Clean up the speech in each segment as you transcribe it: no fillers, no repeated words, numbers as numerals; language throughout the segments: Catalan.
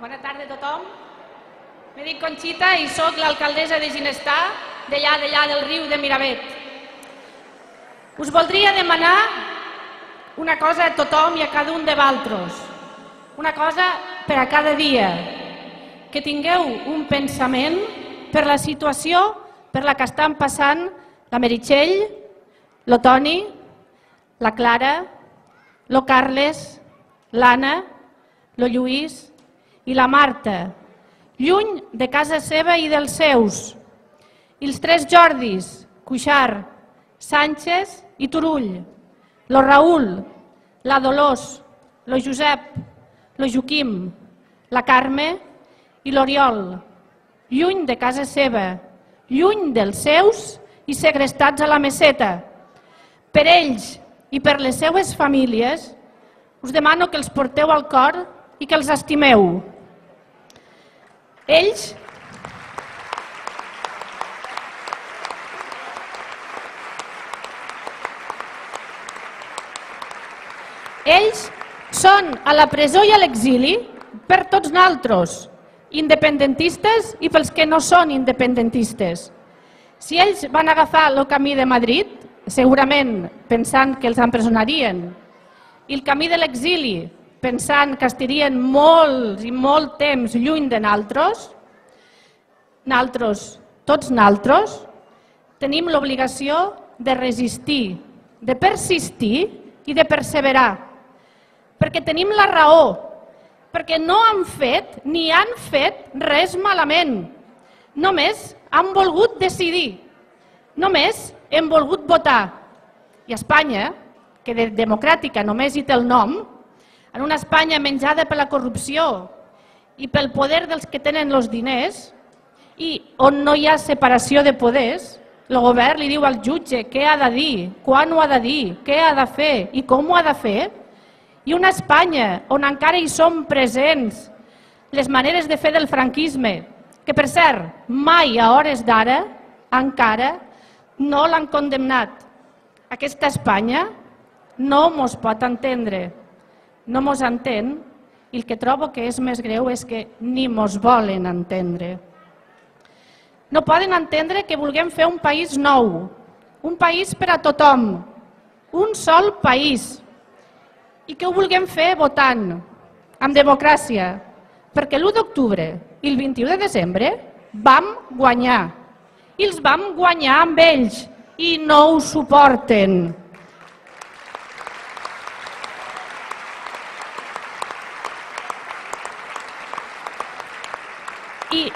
Bona tarda a tothom. Me dic Conxita i sóc l'alcaldessa de Ginestar, d'allà del riu de Miravet. Us voldria demanar una cosa a tothom i a cada un de vosaltres. Una cosa per a cada dia. Que tingueu un pensament per la situació per la que estan passant la Meritxell, lo Toni, la Clara, lo Carles, l'Anna, lo Lluís i la Marta, lluny de casa seva i dels seus. I els tres Jordis, Cuixart, Sánchez i Turull, lo Raül, la Dolors, lo Josep, lo Joaquim, la Carme i l'Oriol, lluny de casa seva, lluny dels seus i segrestats a la meseta. Per ells i per les seues famílies, us demano que els porteu al cor i que els estimeu. Ells són a la presó i a l'exili per tots nosaltres, independentistes i pels que no són independentistes. Si ells van agafar el camí de Madrid, segurament pensant que els empresonarien, i el camí de l'exili, pensant que estarien molt i molt temps lluny de nosaltres, tots nosaltres, tenim l'obligació de resistir, de persistir i de perseverar, perquè tenim la raó, perquè no han fet ni han fet res malament. Només han volgut decidir, només hem volgut votar. I Espanya, que de democràtica només hi té el nom, en una Espanya menjada per la corrupció i pel poder dels que tenen els diners i on no hi ha separació de poders, el govern li diu al jutge què ha de dir, quan ho ha de dir, què ha de fer i com ho ha de fer, i una Espanya on encara hi són presents les maneres de fer del franquisme, que per cert, mai a hores d'ara encara no l'han condemnat. Aquesta Espanya no mos pot entendre, no mos entén i el que trobo que és més greu és que ni mos volen entendre. No poden entendre que vulguem fer un país nou, un país per a tothom, un sol país, i que ho vulguem fer votant, amb democràcia, perquè l'1 d'octubre i el 21 de desembre vam guanyar, i els vam guanyar amb ells, i no ho suporten. I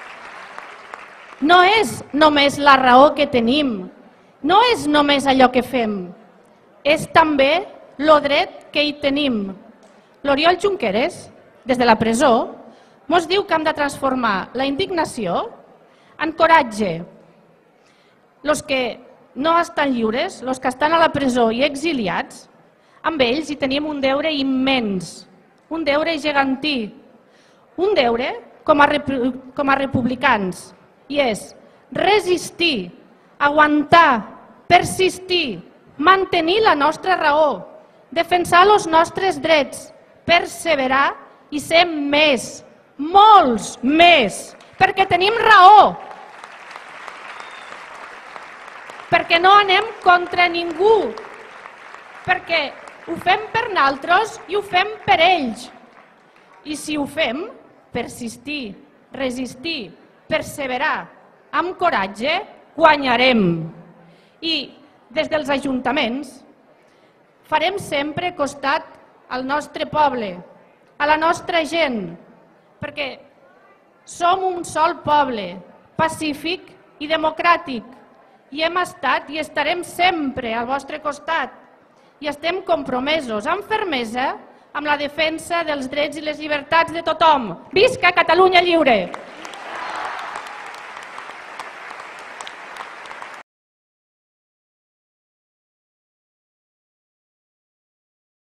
no és només la raó que tenim, no és només allò que fem, és també el dret que hi tenim. L'Oriol Junqueras, des de la presó, ens diu que hem de transformar la indignació en coratge. Els que no estan lliures, els que estan a la presó i exiliats, amb ells hi tenim un deure immens, un deure gegantí, un deure com a republicans, i és resistir, aguantar, persistir, mantenir la nostra raó, defensar els nostres drets, perseverar i ser més, molts més, perquè tenim raó, perquè no anem contra ningú, perquè ho fem per nosaltres i ho fem per ells. I si ho fem, persistir, resistir, perseverar, amb coratge, guanyarem. I des dels ajuntaments farem sempre costat al nostre poble, a la nostra gent, perquè som un sol poble, pacífic i democràtic, i hem estat i estarem sempre al vostre costat, i estem compromesos amb fermesa amb la defensa dels drets i les llibertats de tothom. Visca Catalunya lliure!